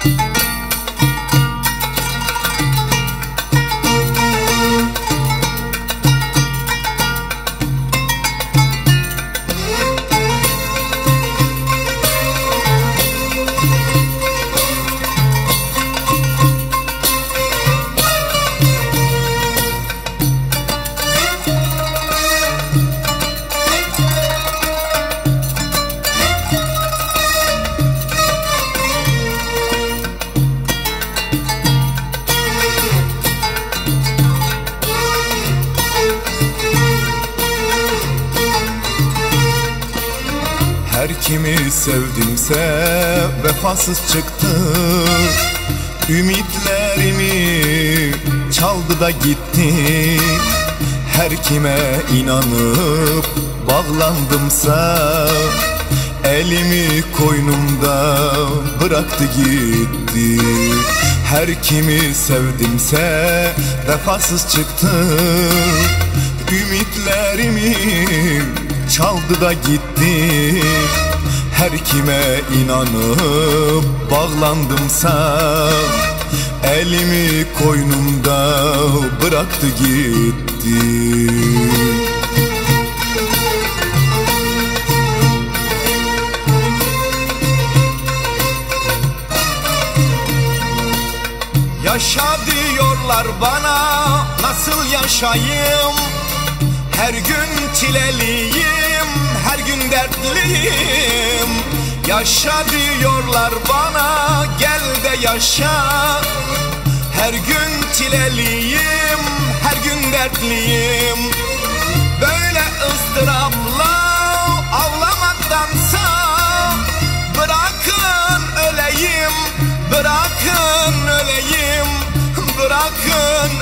Her kimi sevdimse vefasız çıktı. Ümitlerimi çaldı da gitti. Her kime inanıp bağlandımsa elimi koynumda bıraktı gitti. Her kimi sevdimse vefasız çıktı. Ümitlerimi çaldı da gitti. Her kime inanıp bağlandımsa elimi koynumda bıraktı gitti. Yaşa diyorlar bana, nasıl yaşayayım? Her gün çileliyim, her gün dertliyim. Yaşa diyorlar bana, gel de yaşa. Her gün çileliyim, her gün dertliyim. Böyle ızdırapla ağlamaktansa bırakın öleyim, bırakın öleyim, bırakın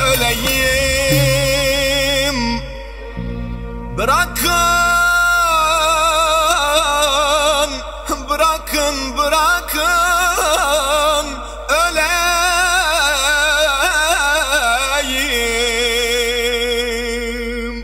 öleyim. Bırakın, bırakın, bırakın öleyim.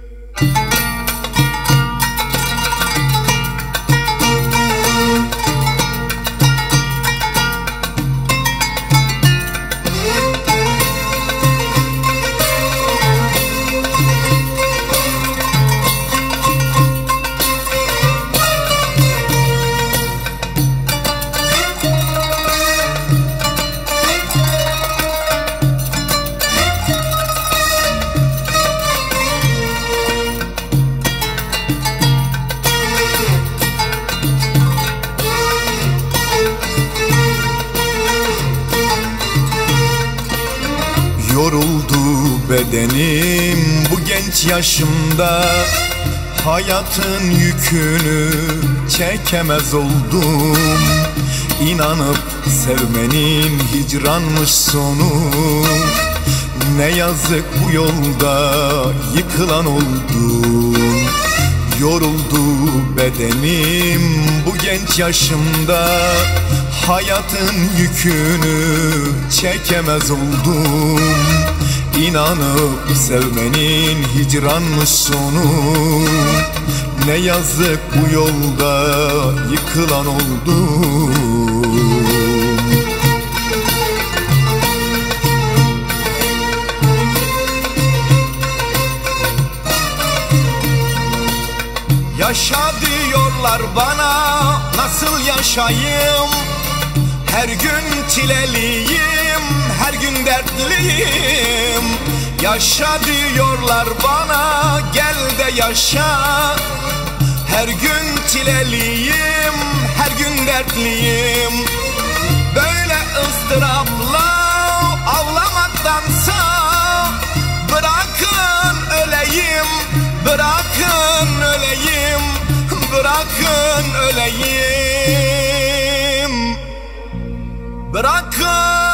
Yoruldu bedenim bu genç yaşımda. Hayatın yükünü çekemez oldum. İnanıp sevmenin hicranmış sonu. Ne yazık bu yolda yıkılan oldum. Yoruldu bedenim bu genç yaşımda. Hayatın yükünü çekemez oldum. İnanıp sevmenin hicranmış sonu. Ne yazık bu yolda yıkılan oldum. Yaşa diyorlar bana, nasıl yaşayayım? Her gün çileliyim, her gün dertliyim. Yaşa diyorlar bana, gel de yaşa. Her gün çileliyim, her gün dertliyim. Böyle ızdırapla ağlamaktansa bırakın öleyim, bırakın öleyim, bırakın öleyim. Bırakın